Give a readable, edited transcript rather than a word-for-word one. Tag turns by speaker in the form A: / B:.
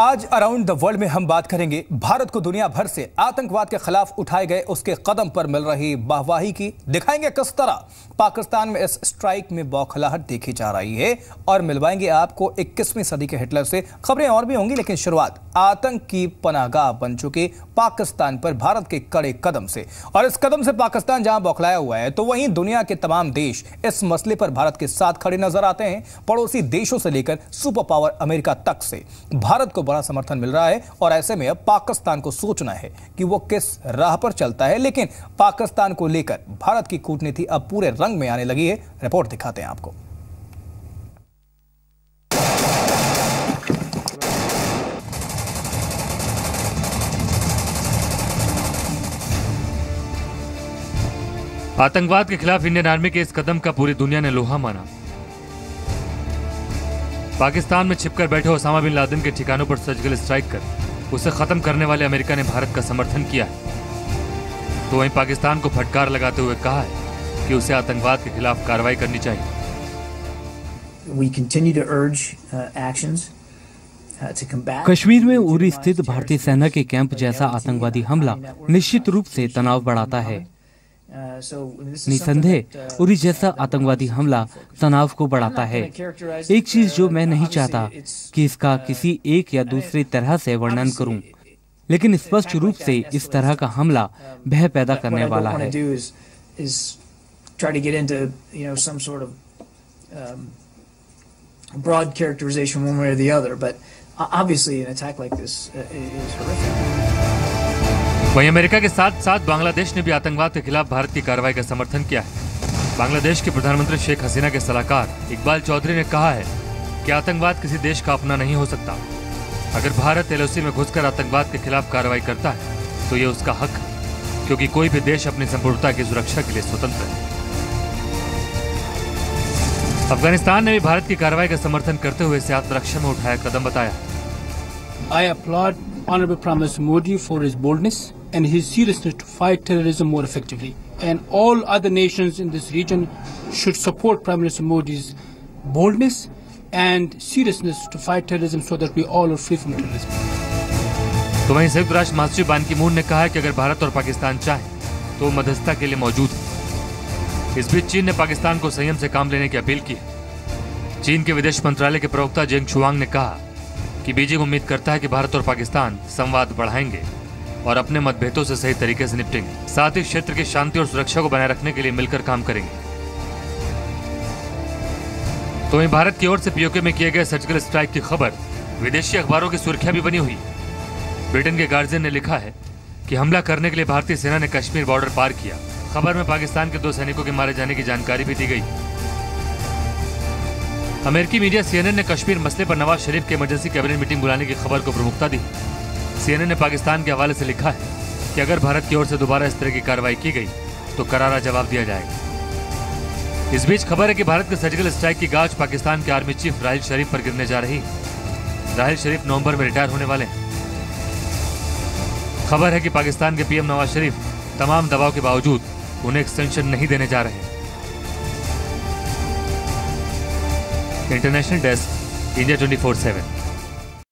A: आज around the world में हम बात करेंगे भारत को दुनिया भर से आतंकवाद के खिलाफ उठाए गए उसके कदम पर मिल रही वाहवाही की। दिखाएंगे किस तरह पाकिस्तान में इस स्ट्राइक में बौखलाहट देखी जा रही है और मिलवाएंगे आपको 21वीं सदी के हिटलर से। खबरें और भी होंगी, लेकिन शुरुआत आतंक की पनाहगाह बन चुके पाकिस्तान पर भारत के कड़े कदम से। और इस कदम से पाकिस्तान जहां बौखलाया हुआ है, तो वहीं दुनिया के तमाम देश इस मसले पर भारत के साथ खड़े नजर आते हैं। पड़ोसी देशों से लेकर सुपर पावर अमेरिका तक से भारत को बड़ा समर्थन मिल रहा है। और ऐसे में अब पाकिस्तान को सोचना है कि वो किस राह पर चलता है। लेकिन पाकिस्तान को लेकर भारत की कूटनीति अब पूरे रंग में आने लगी है। रिपोर्ट दिखाते हैं आपको।
B: आतंकवाद के खिलाफ इंडियन आर्मी के इस कदम का पूरी दुनिया ने लोहा माना। पाकिस्तान में छिपकर बैठे ओसामा बिन लादेन के ठिकानों पर सर्जिकल स्ट्राइक कर उसे खत्म करने वाले अमेरिका ने भारत का समर्थन किया है, तो वहीं पाकिस्तान को फटकार लगाते हुए कहा है कि उसे आतंकवाद के खिलाफ कार्रवाई करनी चाहिए।
C: कश्मीर में उरी स्थित भारतीय सेना के कैंप जैसा आतंकवादी हमला निश्चित रूप से तनाव बढ़ाता है। निसंदेह उरी जैसा आतंकवादी हमला तनाव को बढ़ाता है। एक चीज जो मैं नहीं चाहता कि इसका किसी एक या दूसरी तरह से वर्णन करूं, लेकिन स्पष्ट रूप से इस तरह का हमला भय पैदा करने वाला है।
D: broad characterization one way or the other, but obviously an attack like this is horrific.
B: वहीं अमेरिका के साथ साथ बांग्लादेश ने भी आतंकवाद के खिलाफ भारत की कार्रवाई का समर्थन किया है। बांग्लादेश के प्रधानमंत्री शेख हसीना के सलाहकार इकबाल चौधरी ने कहा है कि आतंकवाद किसी देश का अपना नहीं हो सकता। अगर भारत एलओसी में घुसकर आतंकवाद के खिलाफ कार्रवाई करता है तो ये उसका हक है, क्योंकि कोई भी देश अपनी संपूर्णता की सुरक्षा के लिए स्वतंत्र है। अफगानिस्तान ने भी भारत की कार्रवाई का समर्थन करते हुए इसे आत्मरक्षा में उठाया कदम बताया।
E: I applaud Honorable Prime Minister Modi for his boldness and his seriousness to fight terrorism more effectively. And all other nations in this region should support Prime Minister Modi's boldness and seriousness to fight terrorism so that we all are free from terrorism.
B: तो वहीं संयुक्त राष्ट्र महासचिव बान की moon ने कहा है कि अगर भारत और पाकिस्तान चाहे तो मध्यस्थता के लिए मौजूद है। इस बीच चीन ने पाकिस्तान को संयम से काम लेने की अपील की है। चीन के विदेश मंत्रालय के प्रवक्ता जेंग शुआंग ने कहा कि बीजिंग उम्मीद करता है कि भारत और पाकिस्तान संवाद बढ़ाएंगे और अपने मतभेदों से सही तरीके से निपटेंगे, साथ ही क्षेत्र की शांति और सुरक्षा को बनाए रखने के लिए मिलकर काम करेंगे। तो वहीं भारत की ओर से पीओके में किए गए सर्जिकल स्ट्राइक की खबर विदेशी अखबारों की सुर्खियां भी बनी हुई। ब्रिटेन के गार्जियन ने लिखा है कि हमला करने के लिए भारतीय सेना ने कश्मीर बॉर्डर पार किया। खबर में पाकिस्तान के 2 सैनिकों के मारे जाने की जानकारी भी दी गई। अमेरिकी मीडिया सीएनएन ने कश्मीर मसले पर नवाज शरीफ की इमरजेंसी कैबिनेट मीटिंग बुलाने की खबर को प्रमुखता दी। सीएनएन ने पाकिस्तान के हवाले से लिखा है कि अगर भारत की ओर से दोबारा इस तरह की कार्रवाई की गई तो करारा जवाब दिया जाएगा। इस बीच खबर है कि भारत के सर्जिकल स्ट्राइक की गाज पाकिस्तान के आर्मी चीफ राहिल शरीफ पर गिरने जा रही है। राहिल शरीफ नवंबर में रिटायर होने वाले हैं। खबर है कि पाकिस्तान के पीएम नवाज शरीफ तमाम दबाव के बावजूद उन्हें एक्सटेंशन नहीं देने जा रहे हैं। International desk, India 24/7।